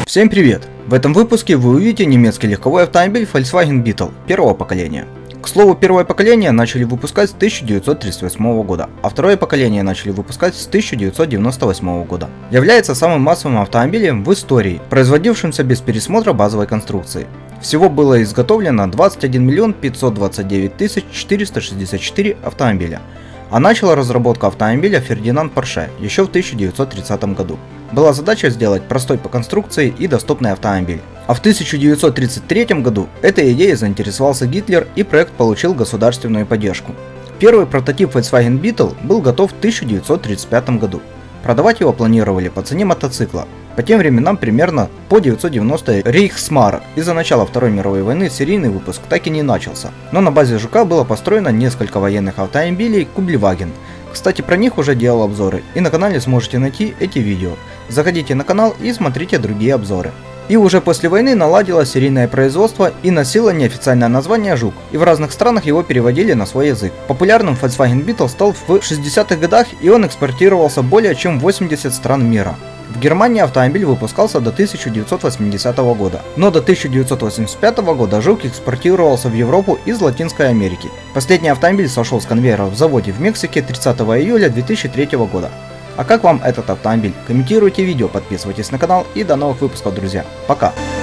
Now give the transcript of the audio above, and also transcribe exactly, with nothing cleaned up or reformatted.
Всем привет! В этом выпуске вы увидите немецкий легковой автомобиль Volkswagen Beetle первого поколения. К слову, первое поколение начали выпускать с тысяча девятьсот тридцать восьмого года, а второе поколение начали выпускать с тысяча девятьсот девяносто восьмого года. Является самым массовым автомобилем в истории, производившимся без пересмотра базовой конструкции. Всего было изготовлено двадцать один миллион пятьсот двадцать девять тысяч четыреста шестьдесят четыре автомобиля, а начала разработку автомобиля Фердинанд Порше еще в тысяча девятьсот тридцатом году. Была задача сделать простой по конструкции и доступный автомобиль. А в тысяча девятьсот тридцать третьем году этой идеей заинтересовался Гитлер, и проект получил государственную поддержку. Первый прототип Volkswagen Beetle был готов в тысяча девятьсот тридцать пятом году. Продавать его планировали по цене мотоцикла, по тем временам примерно по девятьсот девяносто рейхсмарок. Из-за начала Второй мировой войны серийный выпуск так и не начался, но на базе Жука было построено несколько военных автомобилей Кублеваген. Кстати, про них уже делал обзоры, и на канале сможете найти эти видео. Заходите на канал и смотрите другие обзоры. И уже после войны наладилось серийное производство и носило неофициальное название Жук, и в разных странах его переводили на свой язык. Популярным Volkswagen Beetle стал в шестидесятых годах, и он экспортировался более чем в восемьдесят стран мира. В Германии автомобиль выпускался до тысяча девятьсот восьмидесятого года, но до тысяча девятьсот восемьдесят пятого года Жук экспортировался в Европу из Латинской Америки. Последний автомобиль сошел с конвейера в заводе в Мексике тридцатого июля две тысячи третьего года. А как вам этот автомобиль? Комментируйте видео, подписывайтесь на канал и до новых выпусков, друзья. Пока!